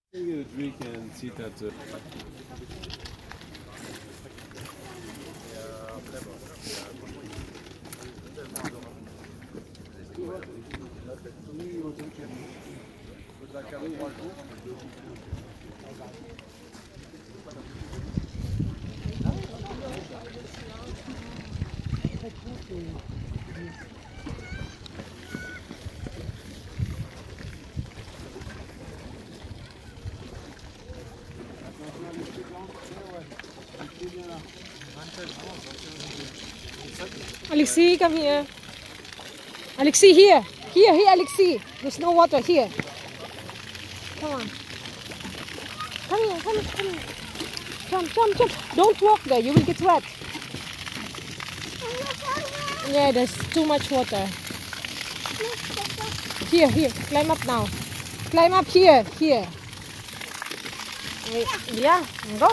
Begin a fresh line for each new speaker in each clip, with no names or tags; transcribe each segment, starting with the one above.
You get a drink and sit at the...
Alexi, come here. Alexi, here. Here, Alexi. There's no water here. Come on. Come here, come here, come here. Jump. Don't walk there. You will get wet. Yeah, there's too much water. Here. Climb up now. Climb up here. Wait, yeah, go.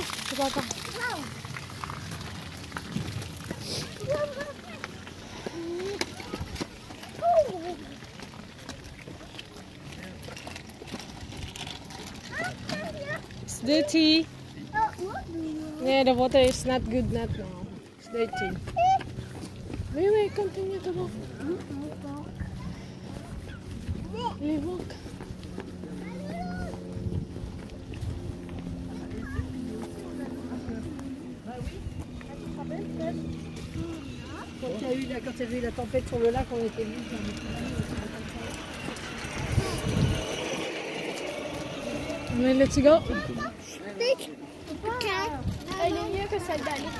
It's dirty. Yeah, the water is not good now. It's dirty. Wait, continue to walk. We walk. Quand il y a eu la tempête sur le lac, on était venus. Mais let's go.
Elle est mieux que celle d'Alex.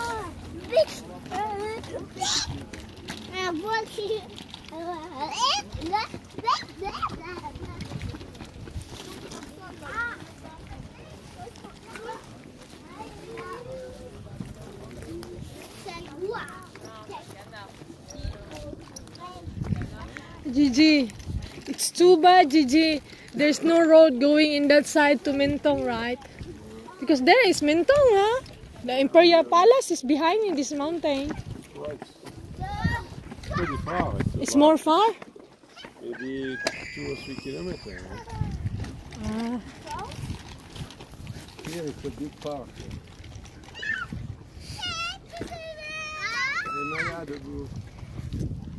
Gigi, it's too bad, Gigi. There's no road going in that side to Mentong, right? Because there is Mentong, huh? The Imperial Palace is behind in this mountain.
It's pretty far.
It's more far?
Maybe 2 or 3 kilometers. Here it's a big park. Et Maya debout.